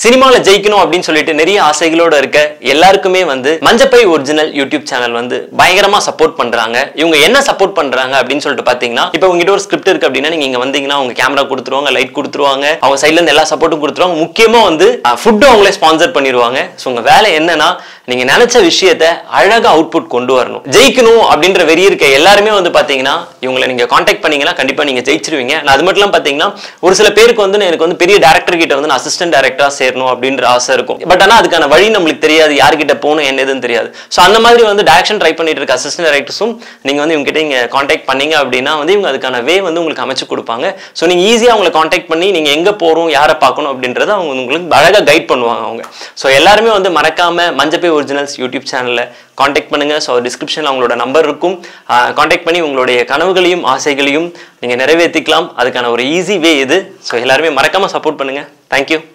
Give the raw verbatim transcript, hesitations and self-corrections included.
சினிமால ஜெயிக்கணும் அப்படின்னு சொல்லிட்டு நிறைய ஆசைகளோட இருக்க எல்லாருக்குமே வந்து மஞ்சப்பை ஒரிஜினல் யூடியூப் சேனல் வந்து பயங்கரமா சப்போர்ட் பண்றாங்க. இவங்க என்ன சப்போர்ட் பண்றாங்க அப்படின்னு சொல்லிட்டு பாத்தீங்கன்னா, இப்போ உங்ககிட்ட ஒரு ஸ்கிரிப்ட் இருக்கு அப்படின்னா நீங்க இங்க வந்தீங்கன்னா அவங்க கேமரா கொடுத்துருவாங்க, லைட் கொடுத்துருவாங்க, அவங்க சைட்ல இருந்து எல்லா சப்போர்ட்டும் கொடுத்துருவாங்க. முக்கியமா வந்து ஃபுட்டும் அவங்களே ஸ்பான்சர் பண்ணிடுவாங்க. ஸோ உங்க வேலை என்னன்னா, நீங்க நினைச்ச விஷயத்த அழகா அவுட்புட் கொண்டு வரணும். ஜெயிக்கணும் அப்படின்ற வெறி இருக்க எல்லாருமே வந்து பாத்தீங்கன்னா இவங்களை நீங்க கான்டாக்ட் பண்ணீங்கன்னா கண்டிப்பா நீங்க ஜெயிச்சிருவீங்க. அது மட்டும் இல்லாம பாத்தீங்கன்னா ஒரு சில பேருக்கு வந்து எனக்கு வந்து பெரிய டைரக்டர் கிட்ட வந்து அசிஸ்டன்ட் டைரக்டரா சேரணும் அப்படின்ற ஆசை இருக்கும். பட் ஆனா அதுக்கான வழி நம்மளுக்கு தெரியாது, யார்கிட்ட போகணும் என்ன எதுன்னு தெரியாது. ஸோ அந்த மாதிரி வந்து டைரக்ஷன் ட்ரை பண்ணிட்டு இருக்க அசிஸ்டன்ட் டைரக்டர்ஸும் நீங்க வந்து இவங்க கிட்ட நீங்க கான்டாக்ட் பண்ணீங்க அப்படின்னா வந்து இவங்க அதுக்கான வே வந்து உங்களுக்கு அமைச்சு கொடுப்பாங்க. ஸோ நீங்க ஈஸியா அவங்களை கான்டாக்ட் பண்ணி நீங்க எங்க போறோம், யாரை பார்க்கணும் அப்படின்றத அவங்க உங்களுக்கு அழகா கைட் பண்ணுவாங்க அவங்க. ஸோ எல்லாருமே வந்து மறக்காம மஞ்சப்பை ஒரிஜினல்ஸ் யூடியூப் சேனல்ல கான்டாக்ட் பண்ணுங்க. ஸோ டிஸ்கிரிப்ஷன்ல அவங்களோட நம்பர் இருக்கும். கான்டாக்ட் பண்ணி உங்களுடைய கனவுகளையும் ஆசைகளையும் நீங்க நிறைவேற்றிக்கலாம். அதுக்கான ஒரு ஈஸி வே இது. ஸோ எல்லாருமே மறக்காம சப்போர்ட் பண்ணுங்க. தேங்க்யூ.